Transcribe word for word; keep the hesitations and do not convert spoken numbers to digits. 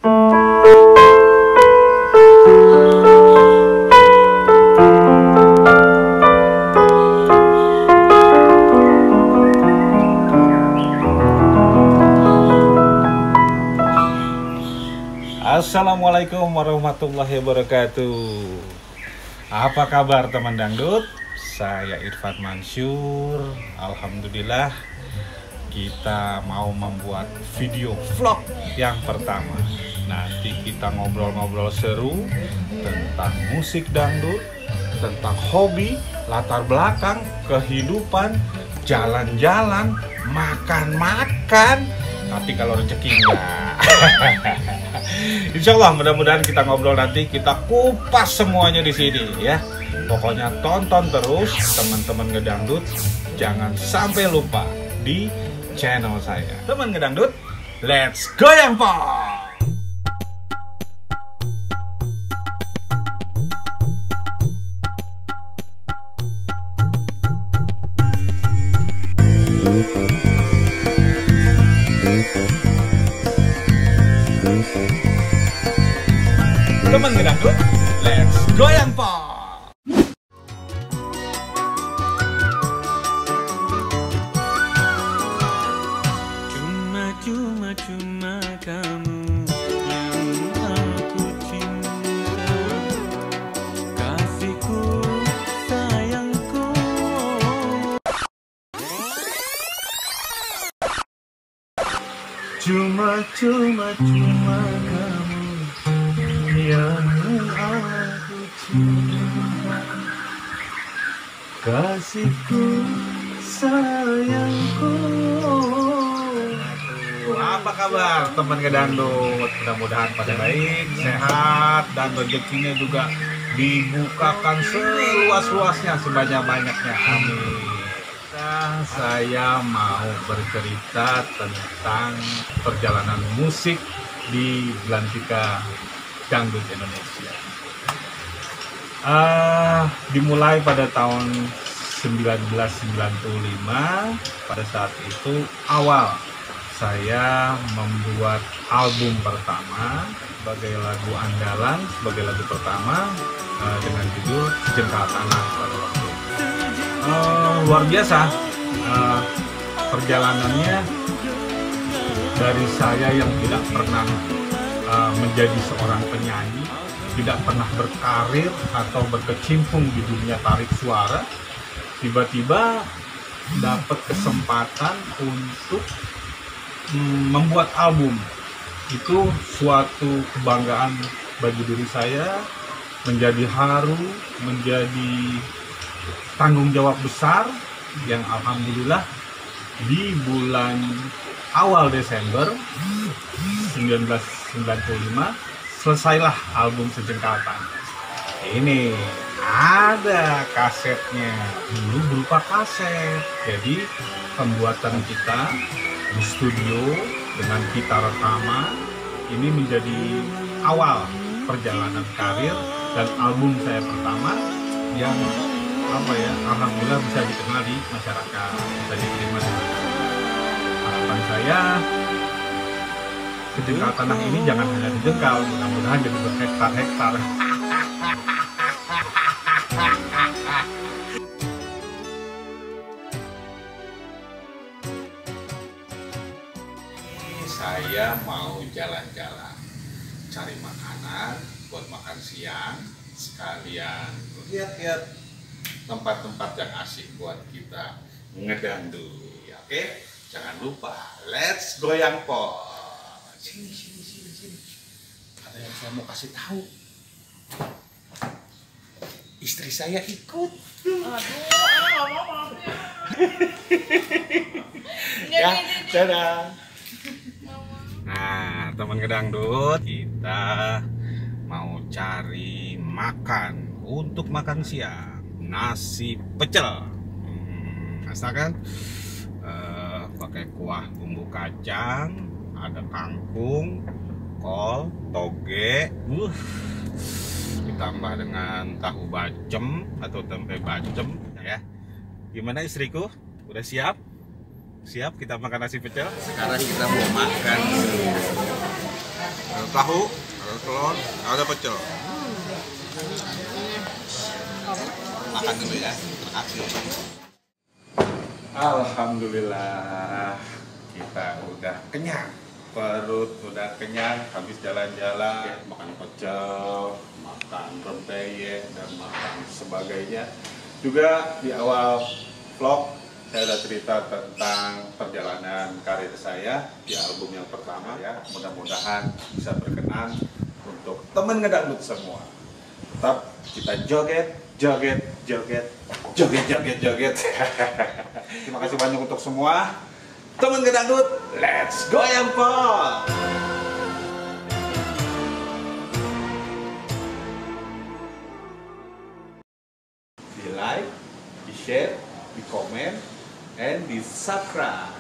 Assalamualaikum warahmatullahi wabarakatuh. Apa kabar teman dangdut? Saya Irfan Mansur. Alhamdulillah kita mau membuat video vlog yang pertama. Nanti kita ngobrol-ngobrol seru tentang musik dangdut, tentang hobi, latar belakang, kehidupan, jalan-jalan, makan-makan. Tapi kalau rezeki enggak. Insya Allah mudah-mudahan kita ngobrol nanti, kita kupas semuanya di sini ya. Pokoknya tonton terus teman-teman ngedangdut, jangan sampai lupa di channel saya. Teman ngedangdut, let's go yang po. Teman ngedangdut, let's goyang po. Cuma cuma cuma kamu yang aku cinta, kasihku sayangku. Cuma cuma cuma kamu yang aku cinta, kasihku sayangku. Apa kabar teman ngedangdut? Mudah-mudahan pada baik, sehat, dan rezekinya juga dibukakan seluas-luasnya, sebanyak-banyaknya. Amin. Nah, saya mau bercerita tentang perjalanan musik di Belantika Dangdut Indonesia. Uh, dimulai pada tahun seribu sembilan ratus sembilan puluh lima. Pada saat itu awal saya membuat album pertama sebagai lagu andalan, sebagai lagu pertama uh, dengan judul Sejengkal Tanah pada waktu itu. Uh, luar biasa uh, perjalanannya, dari saya yang tidak pernah uh, menjadi seorang penyanyi, tidak pernah berkarir atau berkecimpung di dunia tarik suara, tiba-tiba dapat kesempatan untuk mm, membuat album. Itu suatu kebanggaan bagi diri saya, menjadi haru, menjadi tanggung jawab besar yang alhamdulillah di bulan awal Desember seribu sembilan ratus sembilan puluh lima selesailah album Sejengkal Tanah. Ini ada kasetnya, dulu berupa kaset. Jadi pembuatan kita di studio dengan kita rekaman ini menjadi awal perjalanan karir dan album saya pertama yang apa ya, alhamdulillah bisa dikenal di masyarakat, bisa diterima di masyarakat. Harapan saya Sejengkal Tanah ini jangan hanya dijengkal, mudah-mudahan jadi berhektar-hektar. Saya mau jalan-jalan, cari makanan buat makan siang, sekalian lihat-lihat tempat-tempat yang asik buat kita ngedangdut. Ya, oke, jangan lupa let's goyang po. Sini, sini, sini, sini. Ada yang saya mau kasih tahu. Istri saya ikut. Aduh, nggak mau maafnya. Ya, dadah. Nah, teman ngedangdut, kita mau cari makan untuk makan siang. Nasi pecel, hmm, asalkan uh, pakai kuah bumbu kacang, ada kangkung, kol, toge, uh, ditambah dengan tahu bacem atau tempe bacem ya. Gimana istriku? Udah siap? Siap kita makan nasi pecel? Sekarang kita mau makan Ada tahu, ada telur, ada pecel. Makan dulu ya. Terima kasih. Alhamdulillah kita udah kenyang, perut udah kenyang habis jalan-jalan, makan pecel, makan rempeyek dan makan sebagainya. Juga di awal vlog saya udah cerita tentang perjalanan karir saya di album yang pertama ya. Mudah-mudahan bisa berkenan untuk temen ngedangdut semua. Tetap kita joget, joget, joget, joget, joget, joget. Terima kasih banyak untuk semua temen ngedangdut. Let's go Yampol! Di like, di share, di komen, and di subscribe.